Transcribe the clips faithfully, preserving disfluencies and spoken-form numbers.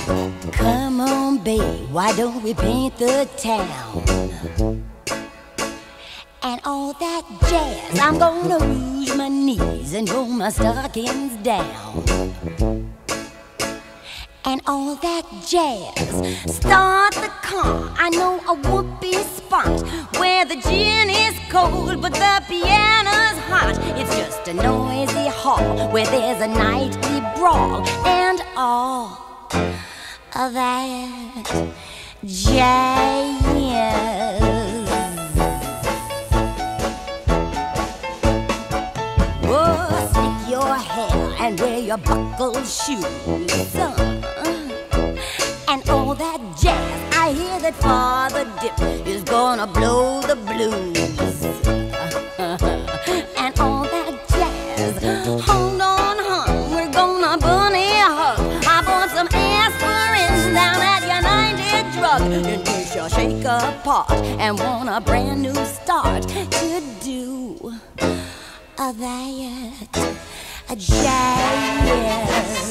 Come on, babe, why don't we paint the town? And all that jazz, I'm gonna rouge my knees and roll my stockings down. And all that jazz, start the car. I know a whoopee spot where the gin is cold but the piano's hot. It's just a noisy hall where there's a nightly brawl. And all of that jazz. Oh, slick your hair and wear your buckled shoes. And all that jazz, I hear that Father Dip is gonna blow the blues. And all that jazz, hold on, hon, we're gonna bunny hug. I bought some aspirin down at your ninety drug in case you shake apart and want a brand new start to do a that a jazz.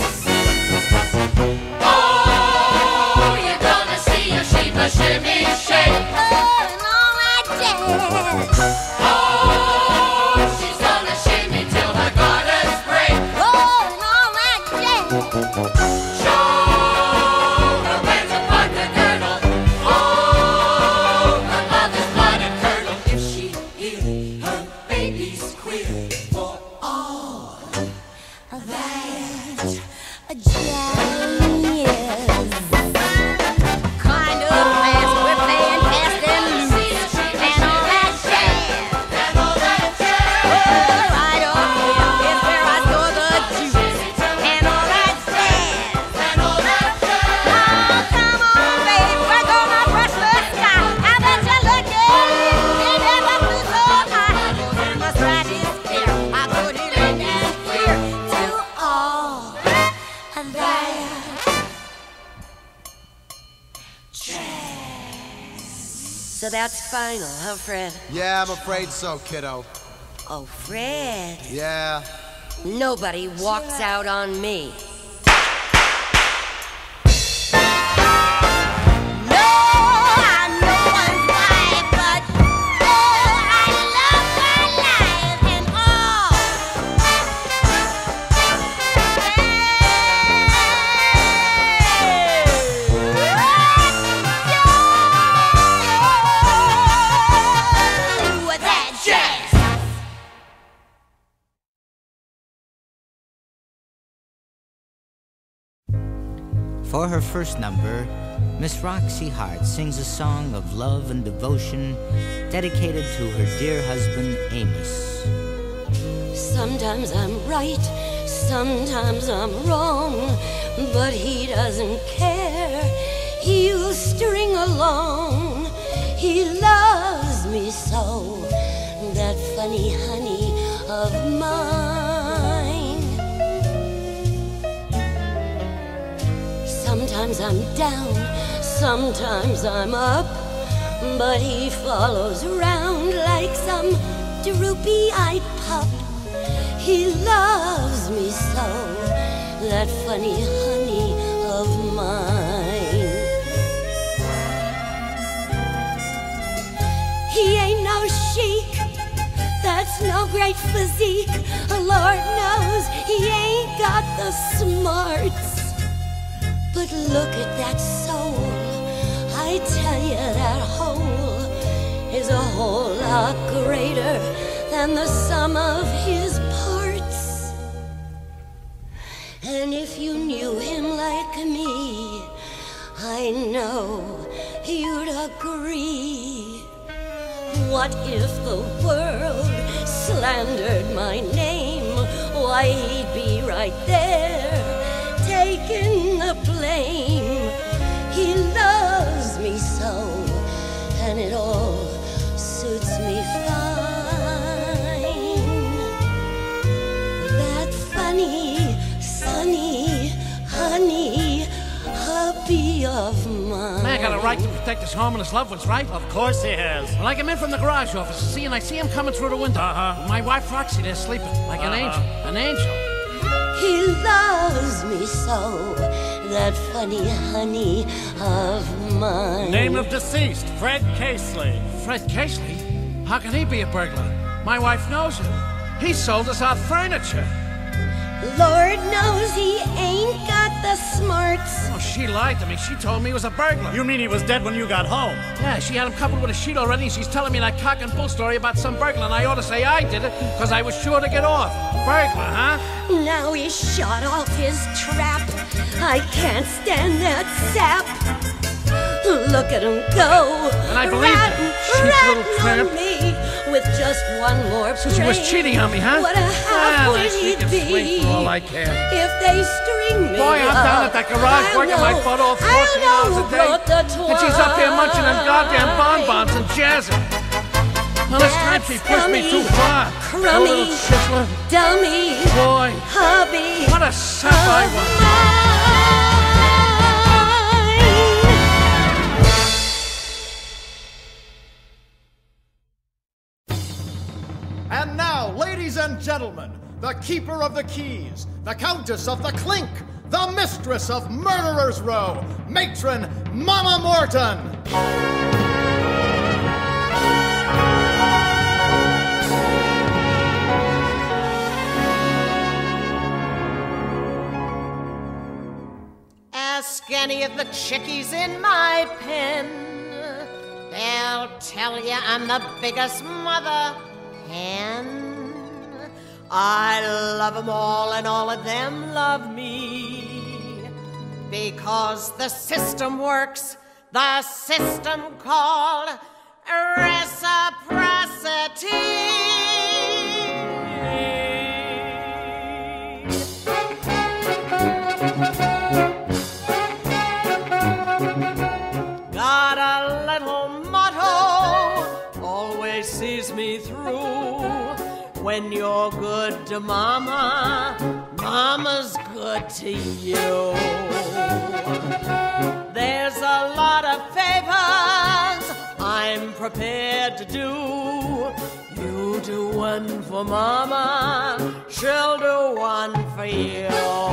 Shimmy, shake. Oh, and all that jazz. Oh, she's gonna shimmy till her garters break. Oh, and all that jazz. Show her where to park her girdle. Oh, her mother's blood and curdle. If she hears her baby's queer for all that a jazz. So that's final, huh, Fred? Yeah, I'm afraid so, kiddo. Oh, Fred. Yeah. Nobody walks out on me. For her first number, Miss Roxy Hart sings a song of love and devotion dedicated to her dear husband, Amos. Sometimes I'm right, sometimes I'm wrong, but he doesn't care. He'll string along. He loves me so, that funny honey of mine. Sometimes I'm down, sometimes I'm up, but he follows around like some droopy-eyed pup. He loves me so, that funny honey of mine. He ain't no chic, that's no great physique. Lord knows he ain't got the smarts. But look at that soul, I tell you that hole is a whole lot greater than the sum of his parts. And if you knew him like me, I know you'd agree. What if the world slandered my name? Why, he'd be right there, taking the blame. He loves me so, and it all suits me fine. That funny, sunny, honey, hubby of mine. Man got a right to protect his home and his loved ones, right? Of course he has. Well, I come in from the garage office, see, and I see him coming through the window. Uh-huh. My wife Roxy there sleeping, like an Uh-huh. angel. An angel. He loves me so, that funny honey of mine. Name of deceased, Fred Casely. Fred Casely? How can he be a burglar? My wife knows him. He sold us our furniture. Lord knows he ain't got the smarts. Oh, she lied to me. She told me he was a burglar. You mean he was dead when you got home? Yeah, she had him covered with a sheet already, and she's telling me that cock and bull story about some burglar, and I ought to say I did it, because I was sure to get off. Burglar, huh? Now he's shot off his trap. I can't stand that sap. Look at him go. And I believe ratting, it. Cheap little ratting tramp. on me with just one more So she was train. cheating on me, huh? What a half Well, would I he sneak and be swing for all I care. if they string me Boy, I'm up? down at that garage I working my know, butt off I fourteen know hours who a day. brought the And she's up here munching them goddamn bonbons and jazzing. Well, this time she pushed me too far. Crummy, Oh, little shizzler. dummy, Boy, hubby. what a sap I was. And now, ladies and gentlemen, the keeper of the keys, the countess of the clink, the mistress of Murderers Row, matron Mama Morton. Ask any of the chickies in my pen. They'll tell you I'm the biggest mother hen. I love them all and all of them love me. Because the system works, the system called Got a little motto, always sees me through. When you're good to mama, mama's good to you. There's a lot of favors I'm prepared to do. You do one for mama, she'll do one for you.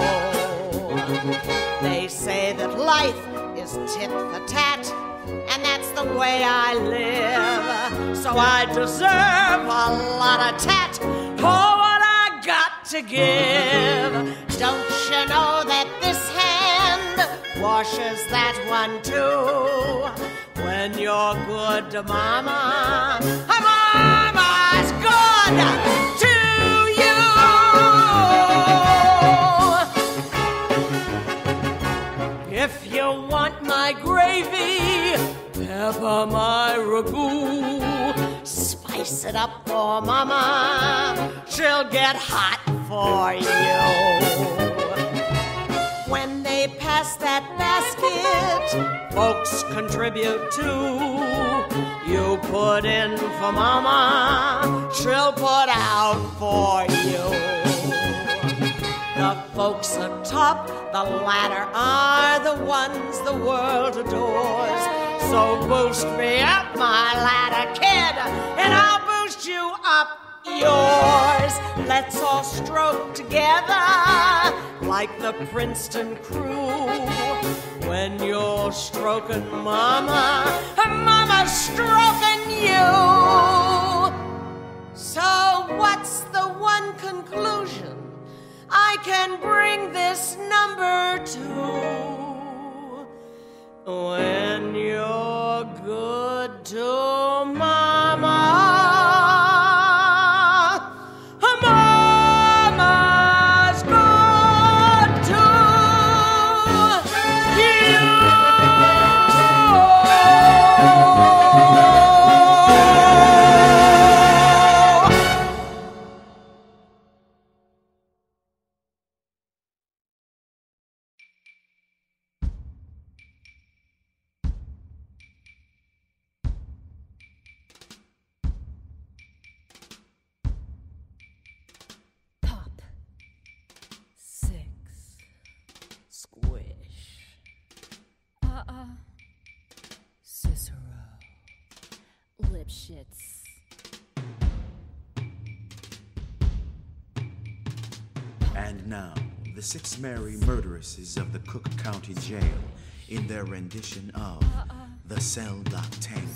They say that life is tit for tat, and that's the way I live. So I deserve a lot of tat for what I got to give. Don't you know that this hand washes that one too? When you're good to mama, mama's good to you. If you want my gravy, pepper my ragu, spice it up for mama, she'll get hot for you. When they pass that basket, folks contribute too. You put in for mama, she'll put out for you. The folks atop the ladder are the ones the world adores. So boost me up my ladder, kid, and I'll boost you up yours. Let's all stroke together like the Princeton crew. When you're stroking mama, mama's stroking you. So what's the one conclusion I can bring this number to? When you're good to mama, mama's good to you. Uh-uh. Cicero. Lipschitz. And now, the six merry murderesses of the Cook County Jail in their rendition of Uh-uh. the Cell Block Tango.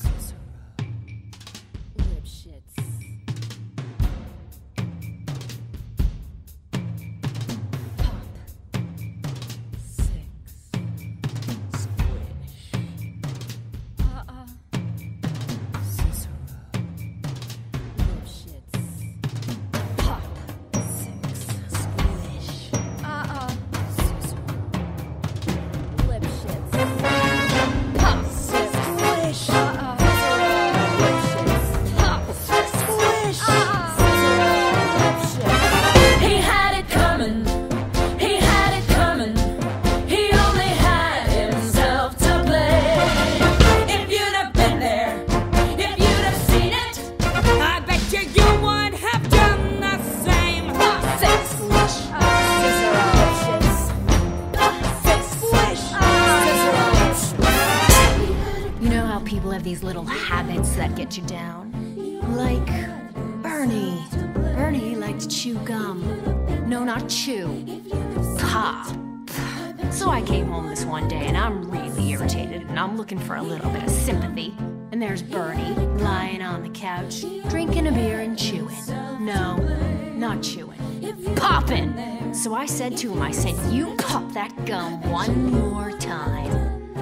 These little habits that get you down. Like Bernie. Bernie liked to chew gum. No, not chew. Pop. So I came home this one day and I'm really irritated and I'm looking for a little bit of sympathy. And there's Bernie lying on the couch, drinking a beer and chewing. No, not chewing. Popping. So I said to him, I said, you pop that gum one more time.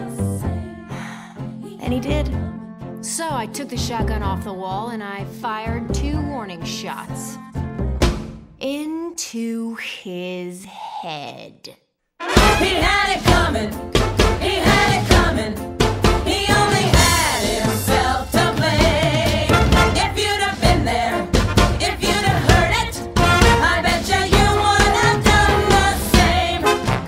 And he did. So I took the shotgun off the wall and I fired two warning shots into his head. He had it coming. He had it coming. He only had himself to blame. If you'd have been there, if you'd have heard it, I bet you you would have done the same.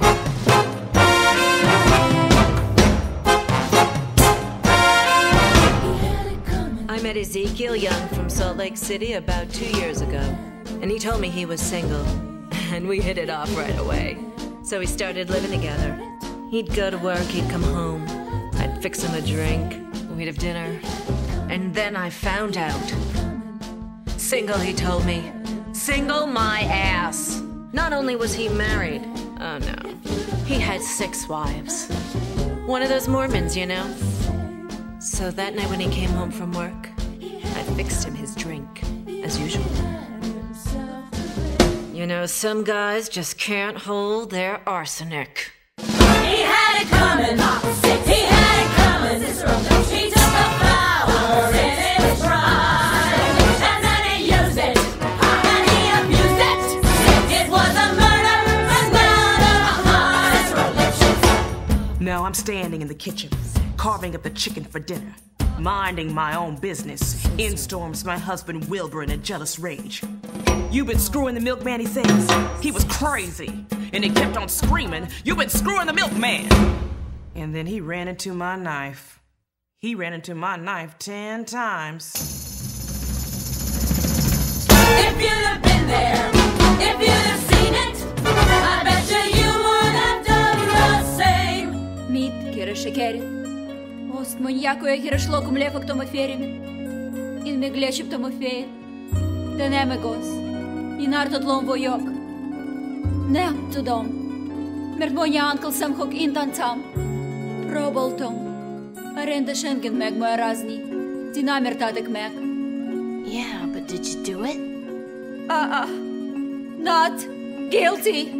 I met Ezekiel Young from Salt Lake City about two years ago, and he told me he was single, and we hit it off right away. So we started living together. He'd go to work, he'd come home, I'd fix him a drink, we'd have dinner, and then I found out. Single, he told me. Single my ass. Not only was he married, oh no, he had six wives. One of those Mormons, you know? So that night when he came home from work, I fixed him his drink, as usual. You know, some guys just can't hold their arsenic. He had it coming. He had it coming. He took the flower in his pride, and then he used it, and he abused it. It was a murder and murder. Now I'm standing in the kitchen, carving up the chicken for dinner, minding my own business. In storms my husband Wilbur in a jealous rage. You've been screwing the milkman, he says. He was crazy. And he kept on screaming, you've been screwing the milkman. And then he ran into my knife. He ran into my knife ten times. If you'd have been there, if you'd have seen it, I bet you you would have done the same. Мит, кира шекери. Ост маньяко е хирашло ком лефак тома ферими. In me gleship tomo fe. Den emegos. In artot lom vojok. Ne to dom. Mert moja uncle sam hok in dan tam. Probal tom. Arenda schengen meg moja razni. Dinamer tadek meg. Yeah, but did you do it? Uh-uh. Not guilty.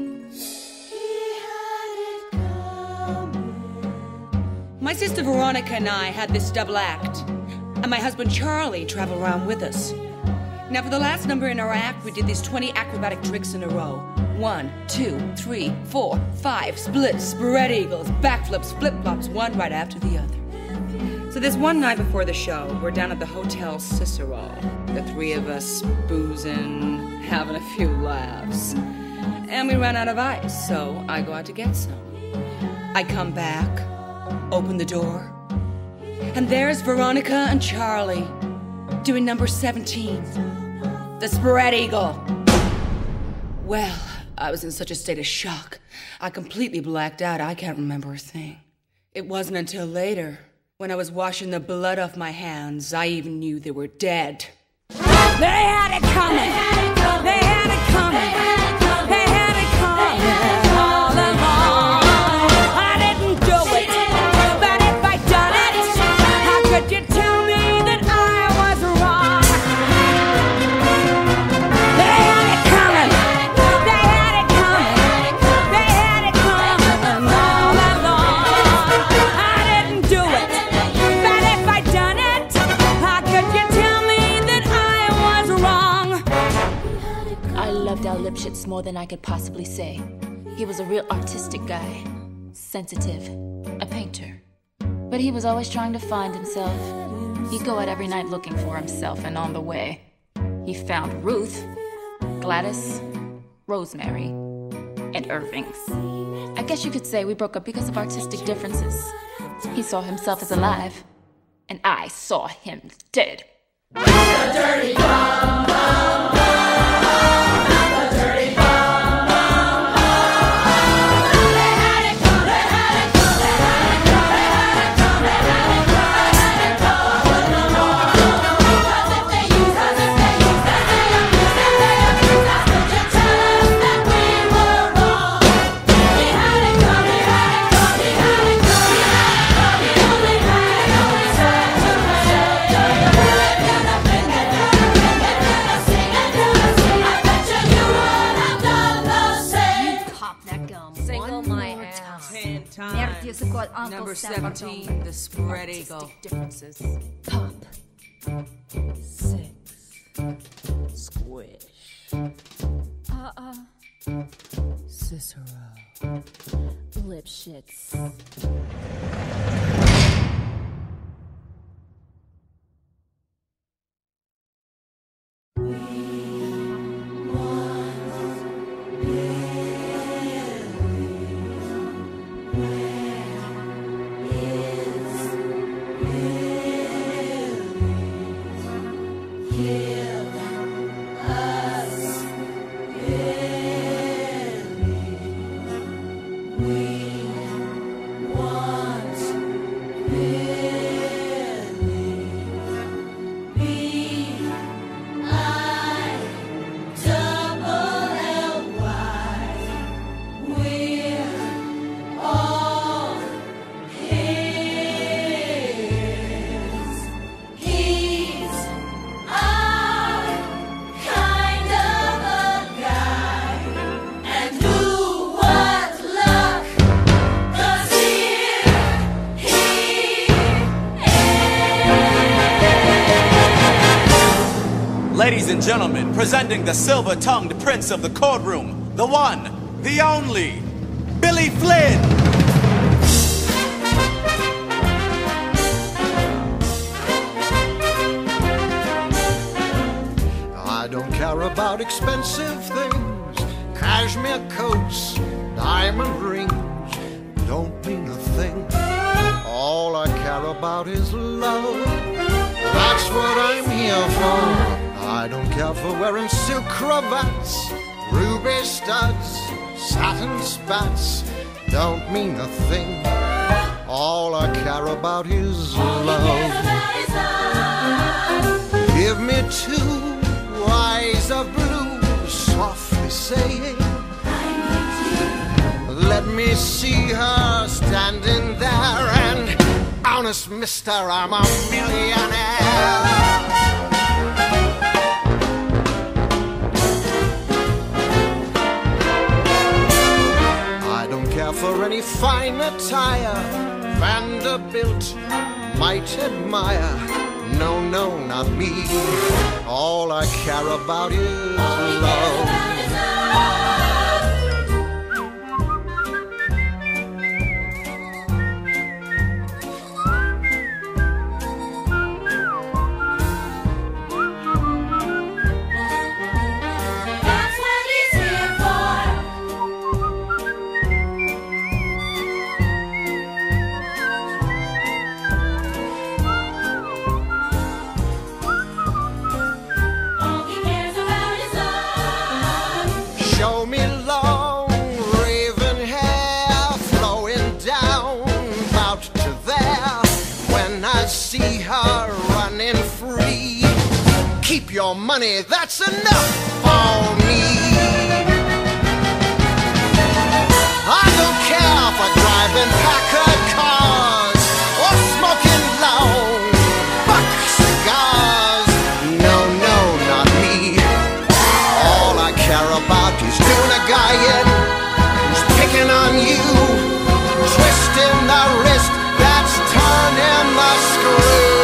My sister Veronica and I had this double act, and my husband Charlie traveled around with us. Now for the last number in our act, we did these twenty acrobatic tricks in a row. One, two, three, four, five, splits, spread eagles, backflips, flip-flops, one right after the other. So this one night before the show, we're down at the Hotel Cicero. The three of us boozing, having a few laughs. And we ran out of ice, so I go out to get some. I come back, open the door, and there's Veronica and Charlie doing number seventeen, the spread eagle. Well, I was in such a state of shock, I completely blacked out. I can't remember a thing. It wasn't until later, when I was washing the blood off my hands, I even knew they were dead. They had it coming! They had it coming! They had it coming! They had it coming! lipshits more than I could possibly say. He was a real artistic guy. Sensitive. A painter. But he was always trying to find himself. He'd go out every night looking for himself, and on the way, he found Ruth, Gladys, Rosemary, and Irving's. I guess you could say we broke up because of artistic differences. He saw himself as alive, and I saw him dead. The dirty bomb, bomb, bomb, the dirty bomb, bomb, bomb. They had it come, they had it come, they had it come, they had it come, they had it come, they had it come. But no more, no more. 'Cause if they use us, if they use us, they abuse us, they abuse us. Could you tell us that we were wrong? He had it come, he had it come, he had it come, he had it come. He only had it, only said to say. Number seventeen, the spread eagle. Differences. Pop. Six. Squish. Uh-uh. Cicero. Lipshits. Ladies and gentlemen, presenting the silver-tongued prince of the courtroom, the one, the only, Billy Flynn! I don't care about expensive things, cashmere coats, diamond rings, don't mean a thing. All I care about is love, that's what I'm here for. I don't care for wearing silk cravats, ruby studs, satin spats, don't mean a thing. All I care about is love. Give me two eyes of blue, softly saying, I need you. Let me see her standing there, and honest mister, I'm a millionaire. For any fine attire Vanderbilt might admire. No, no, not me. All I care about is love. Keep your money, that's enough for me. I don't care for driving Packard cars or smoking long buck cigars. No, no, not me. All I care about is doing a guy in who's picking on you, twisting the wrist that's turning the screw.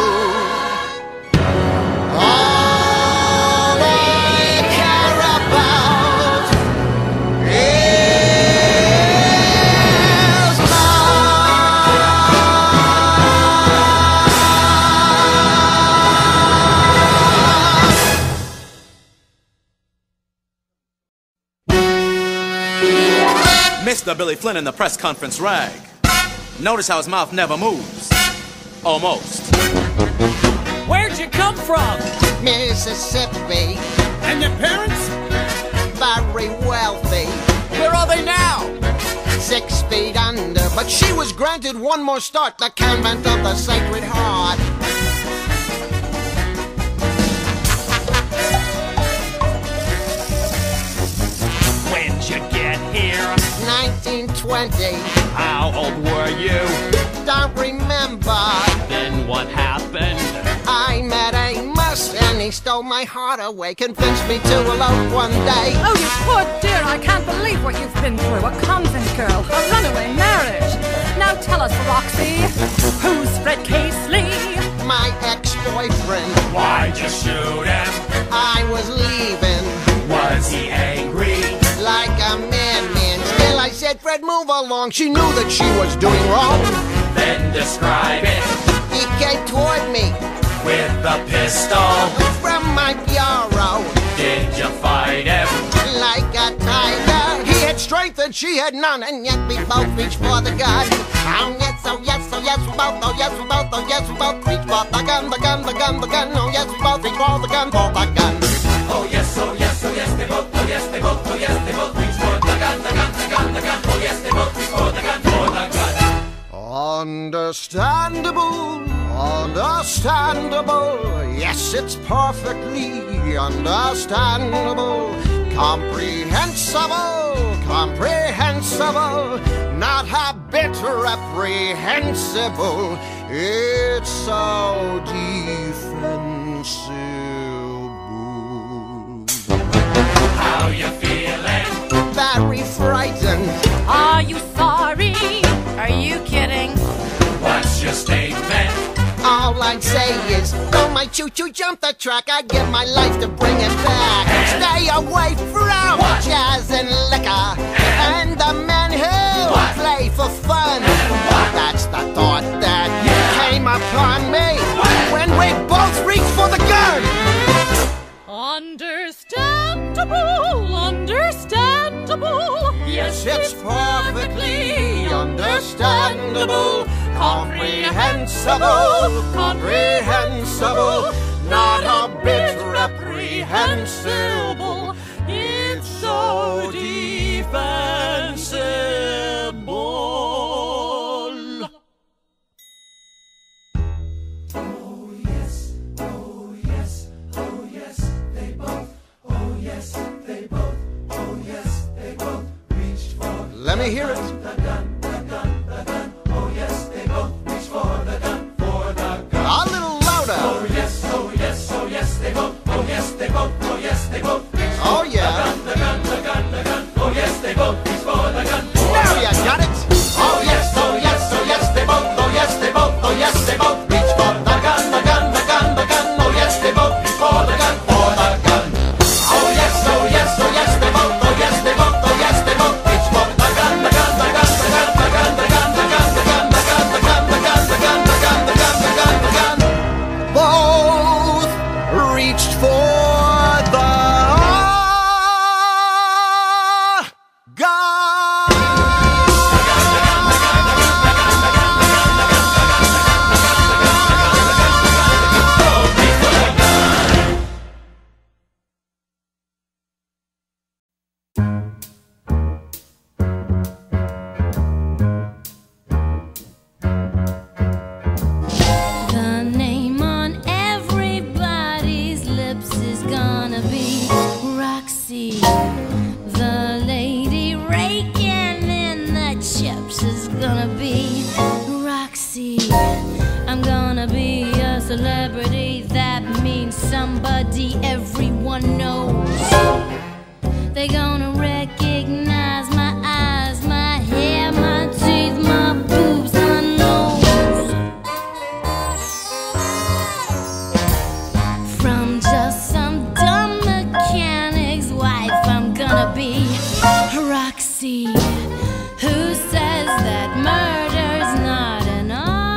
All I care about Mister Billy Flynn in the press conference rag. Notice how his mouth never moves. Almost. Where'd you come from? Mississippi. And your parents? Very wealthy. Where are they now? Six feet under, but she was granted one more start, the convent of the Sacred Heart. When'd you get here? nineteen twenty. How old were you? Don't remember. Then what happened? I met Amos and he stole my heart away, convinced me to elope one day. Oh, you poor dear, I can't believe what you've been through. A convent girl, a runaway marriage. Now tell us, Roxy, who's Fred Casely? My ex-boyfriend. Why'd you shoot him? I was leaving. Was he angry? Like a madman. Still I said, Fred, move along. She knew that she was doing wrong. Then describe it. He came toward me with the pistol from my bureau. Did you fight him? Like a tiger. He had strength and she had none, and yet we both reached for the gun. Oh yes, oh yes, oh yes, we both, oh yes, we both, oh yes, we both reached for the gun, the gun, the gun, the gun. Oh yes, we both reached for the gun, for the gun. Oh yes, oh yes, oh yes, they both, oh yes, they both, oh yes, they both reached for the gun, the gun, the gun, the gun. Oh yes, they both reached for the gun, for the gun. Understandable, understandable. Yes, it's perfectly understandable. Comprehensible, comprehensible. Not a bit reprehensible. It's so defensible. How you feeling? Very frightened. Are you sorry? Are you kidding? What's your statement? All I'd say is, don't my choo-choo jump the track, I'd give my life to bring it back. And stay away from what? Jazz and liquor and, and the men who what? Play for fun. That's the thought that yeah. came upon me what? When we both reached for the gun. Understandable, understandable. Yes, it's perfectly understandable. Comprehensible, comprehensible. Not a bit reprehensible. It's so defensible. Oh yes, oh yes, oh yes, they both. Oh yes, they both. Oh yes, they both reached for. Let me hear it. The gun, the gun, the gun. Oh yes, they both reached for the gun, for the gun. A little louder. Oh yes, oh yes, oh yes, they both. Oh yes, they both. Oh yes, they both reached for oh, yeah. the gun, the gun, the gun, the gun. Oh yes, they both reached for the gun. For now the you gun. got it. Oh yes, oh yes, oh yes, they both. Oh yes, they both. Oh yes, they both reached for the gun, the gun, the gun, the gun. Oh yes, they both reached for the gun, for the gun. Oh yes, oh yes, oh yes, they both. Oh yes, they both. Oh yes, they both reached for the gun, the gun, the gun, the gun, the gun, the gun, the gun, the gun, the gun, the gun, the gun, the gun, the gun, the gun, the gun, the gun. Both reached for the The name on everybody's lips is gonna be Roxy. The lady raking in the chips is gonna be Roxy. I'm gonna be a celebrity, that means somebody everyone knows. They're gonna recognize my eyes, my hair, my teeth, my boobs, my nose. From just some dumb mechanic's wife, I'm gonna be Roxy, who says that murder's not an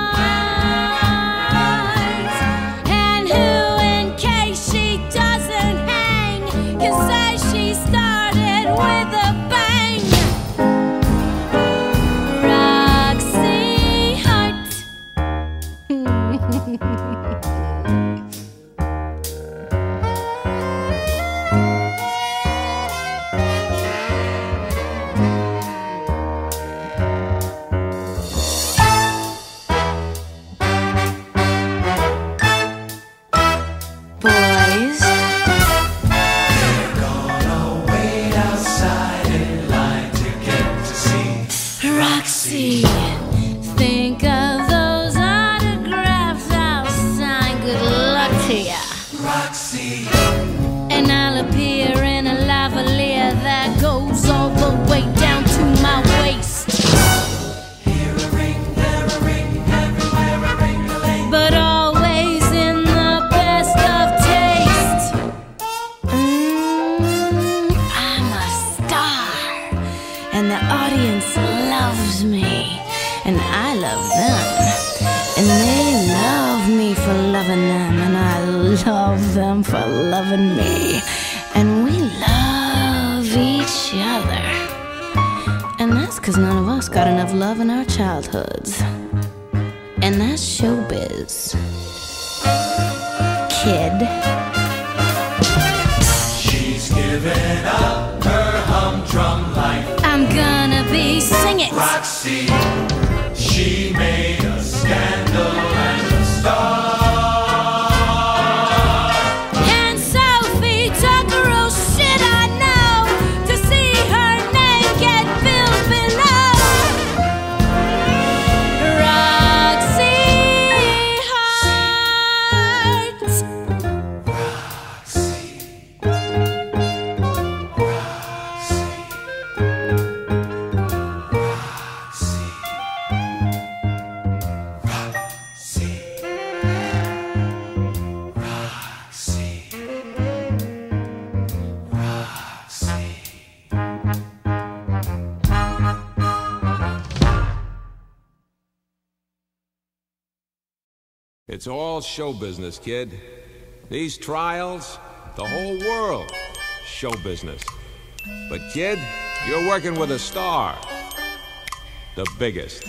art, and who, in case she doesn't hang, can say she started I love them. And they love me for loving them. And I love them for loving me. And we love each other. And that's because none of us got enough love in our childhoods. And that's showbiz. Kid. She's given up her humdrum life. I'm gonna be singing. Roxy, she made a scandal and a star. And Sophie Tucker, oh shit, I know, to see her name get billed below. Roxy Hart. It's all show business, kid. These trials, the whole world, show business. But kid, you're working with a star. The biggest.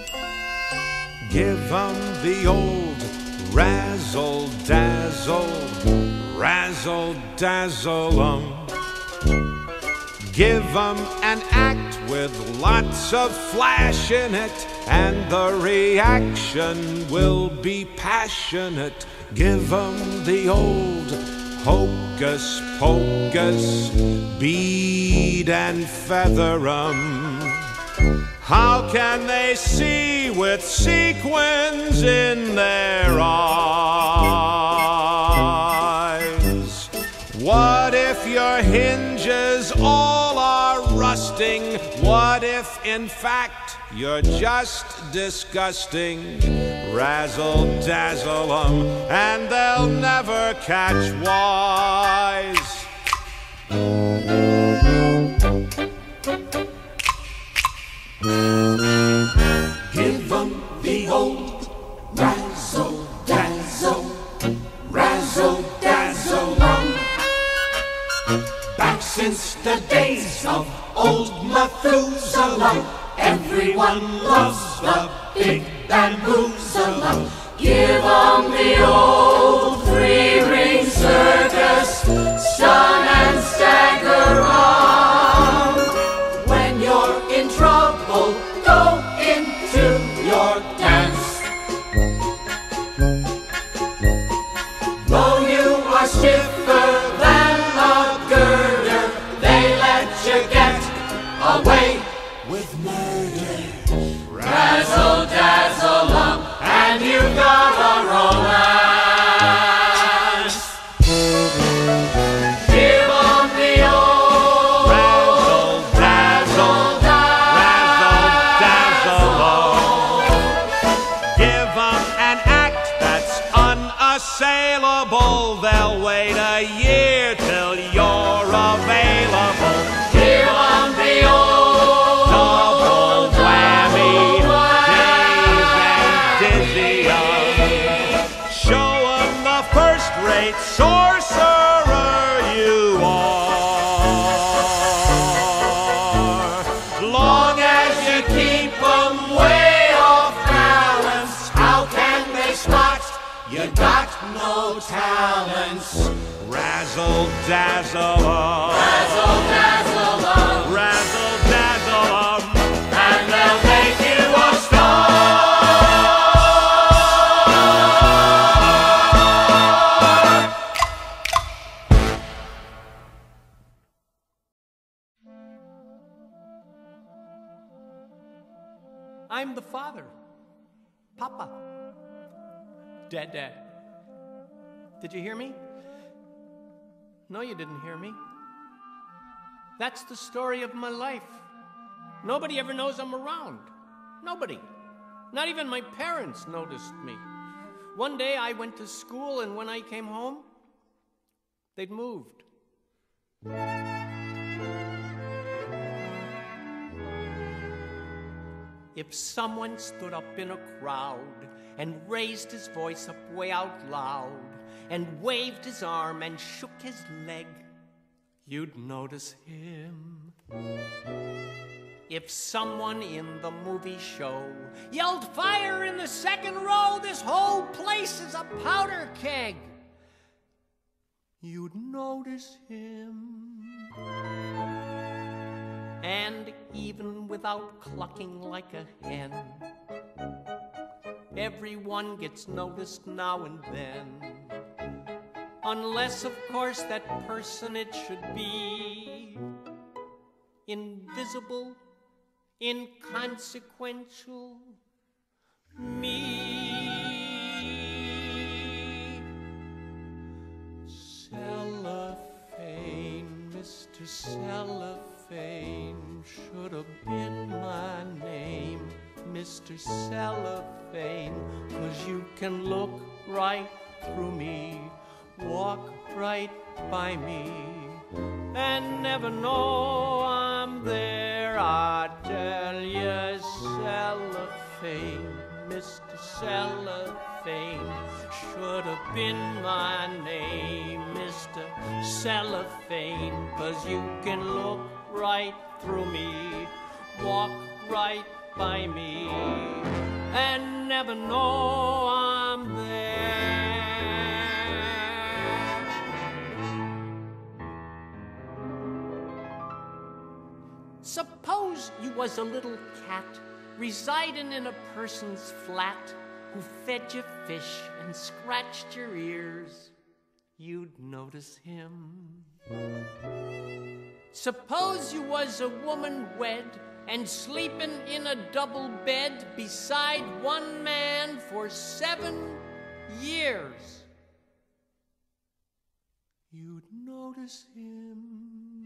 Give 'em the old razzle-dazzle, razzle-dazzle-um. Give 'em an act with lots of flash in it, and the reaction will be passionate. Give 'em the old hocus pocus, bead and feather 'em. How can they see with sequins in their eyes? What if your hinges all are rusting? What if, in fact, you're just disgusting? Razzle-dazzle 'em, and they'll never catch wise. Give 'em the old razzle-dazzle, razzle-dazzle-um. Back since the days of old Methuselah, everyone loves the big bamboozler. Give 'em the old three-ring circus, stun and stagger on. When you're in trouble, go into your dance. Though you are stiffer than a girder, they let you get away with murder. Razzle-dazzle-um, and you've got a romance. Give 'em the old razzle-dazzle, razzle-dazzle-um. Give 'em an act that's unassailable. They'll wait a year till you're available. Give 'em the old double whammy, daze and dizzy 'em. Show 'em the first-rate sorcerer you are. Long as you keep 'em way off balance, how can they spot you got no talents? Razzle-dazzle-um, Razzle-dazzle-um, razzle-dazzle-um, and they'll make you a star. I'm the father. Papa. Dad, Dad. Did you hear me? No, you didn't hear me. That's the story of my life. Nobody ever knows I'm around. Nobody. Not even my parents noticed me. One day I went to school, and when I came home, they'd moved. If someone stood up in a crowd and raised his voice up way out loud and waved his arm and shook his leg, you'd notice him. If someone in the movie show yelled fire in the second row, this whole place is a powder keg, you'd notice him. And even without clucking like a hen, everyone gets noticed now and then. Unless, of course, that person it should be invisible, inconsequential, me. Cellophane, Mister Cellophane, should have been my name, Mister Cellophane, 'cause you can look right through me, walk right by me, and never know I'm there. I tell you, Cellophane, Mister Cellophane, should have been my name, Mister Cellophane, 'cause you can look right through me, walk right by me, and never know I'm there. Suppose you was a little cat residing in a person's flat who fed you fish and scratched your ears, you'd notice him. Suppose you was a woman wed and sleeping in a double bed beside one man for seven years, you'd notice him.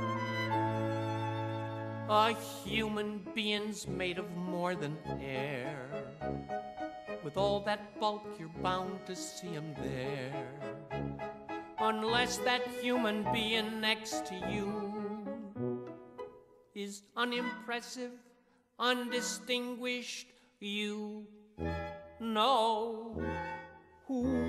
A human being's made of more than air. With all that bulk, you're bound to see him there. Unless that human being next to you is unimpressive, undistinguished, you know who.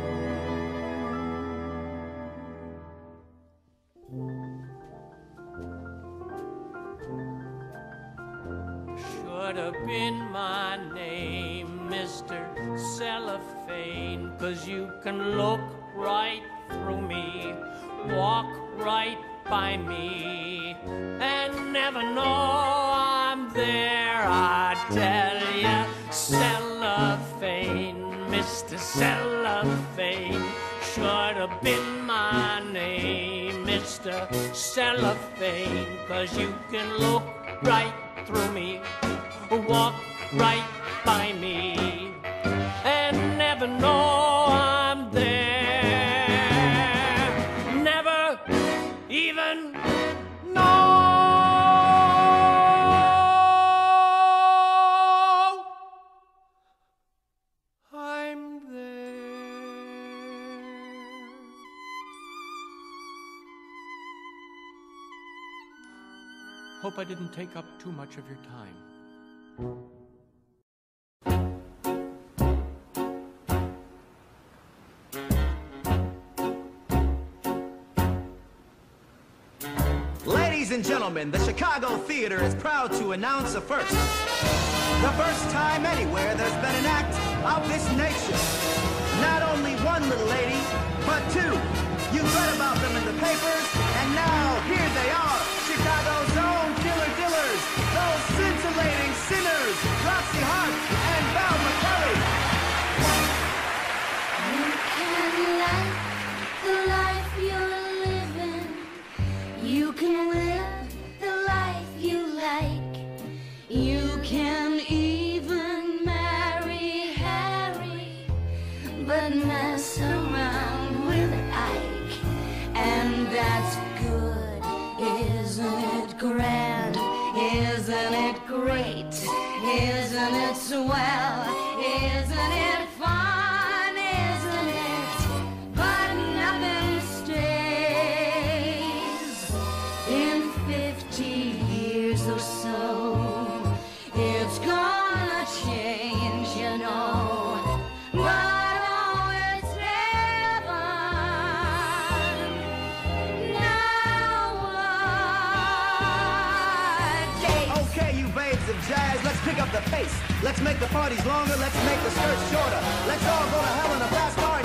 Should have been my name, Mister Cellophane, 'cause you can look right through me, walk right by me, and never know I'm there. I tell ya, Cellophane, Mister Cellophane, should have been my name, Mister Cellophane, 'cause you can look right through me, walk right by me, and never know I'm there. Never even know I'm there. Hope I didn't take up too much of your time. Ladies and gentlemen, the Chicago Theater is proud to announce a first. The first time anywhere there's been an act of this nature. Not only one little lady, but two. You've read about them in the papers, and now here they are, Chicago's own killer dillers, those scintillating sinners, Roxy Hart and Val McCully. You can live the life you're living. You can live the life you like. You can even marry Harry, but mess around with Ike. And that's good, isn't it grand? Isn't it great? Isn't it swell? Isn't it fun? Isn't it? But nothing stays. In fifty years or so, it's gone. to know. But oh, it's heaven. Now what, Jake? Okay, you babes of jazz, let's pick up the pace. Let's make the parties longer, let's make the skirts shorter. Let's all go to hell in a fast car